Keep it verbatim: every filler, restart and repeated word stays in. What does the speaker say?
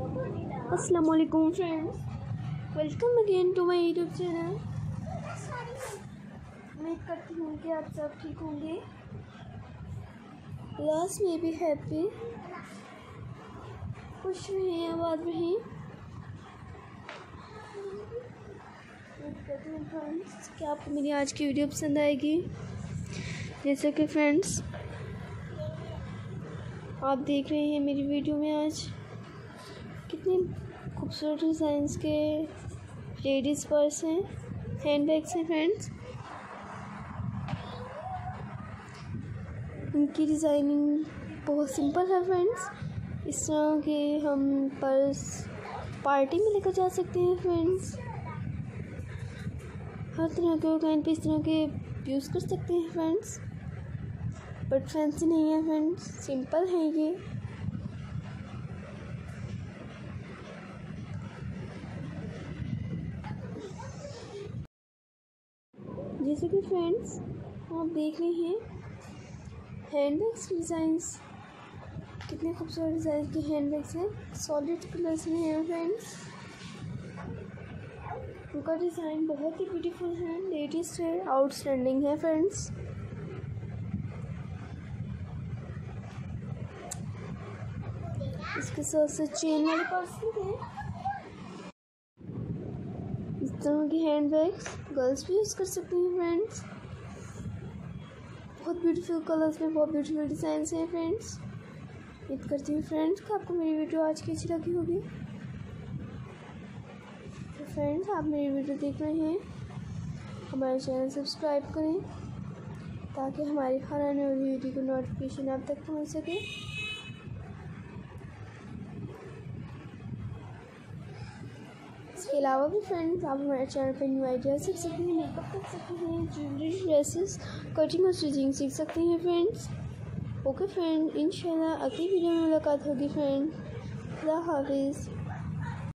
अस्सलाम वालेकुम friends, welcome again to my YouTube channel. उम्मीद करती हूँ कि आप सब ठीक होंगे। लास्ट में भी हैप्पी, खुश रहें, आबाद रहें। उम्मीद करती हूँ फ्रेंड्स कि आपको मेरी आज की वीडियो पसंद आएगी। जैसे कि फ्रेंड्स आप देख रहे हैं मेरी वीडियो में आज कितने खूबसूरत डिज़ाइंस के लेडीज़ पर्स हैं, हैंड बैग्स हैं फ्रेंड्स। इनकी डिज़ाइनिंग बहुत सिंपल है फ्रेंड्स। इस तरह के हम पर्स पार्टी में लेकर जा सकते हैं फ्रेंड्स। हर तरह के ओकेजन पे इस तरह के यूज़ कर सकते हैं फ्रेंड्स। बट फैंसी नहीं है फ्रेंड्स, सिंपल है ये। जैसे कि फ्रेंड्स आप देख रहे हैं हैंडबैग्स डिज़ाइंस, कितने खूबसूरत डिज़ाइन के हैंडबैग्स हैं, सॉलिड कलर्स में हैं फ्रेंड्स। उनका डिज़ाइन बहुत ही ब्यूटीफुल है, लेटेस्ट है, आउटस्टैंडिंग है फ्रेंड्स। इसके साथ साथ चेन वाले पर्स भी हैं। इस तरह के हैंड बैग्स गर्ल्स भी यूज़ कर सकती हैं फ्रेंड्स। बहुत ब्यूटीफुल कलर्स में बहुत ब्यूटीफुल डिज़ाइंस हैं फ्रेंड्स। उम्मीद करती हूँ फ्रेंड्स कि आपको मेरी वीडियो आज की अच्छी लगी होगी। तो फ्रेंड्स आप मेरी वीडियो देख रहे हैं, हमारे चैनल सब्सक्राइब करें ताकि हमारी हर आने वाली वीडियो की नोटिफिकेशन आप तक पहुँच सके। इसके अलावा भी फ्रेंड्स आप हमारे चैनल पर न्यू आइडिया सीख सकते हैं, मेकअप कर सकते हैं, ज्वेलरी, ड्रेसेस, कटिंग और स्टिचिंग सीख सकते हैं फ्रेंड्स। ओके फ्रेंड, इंशाल्लाह अगली वीडियो में मुलाकात होगी फ्रेंड। खुदा हाफिज़।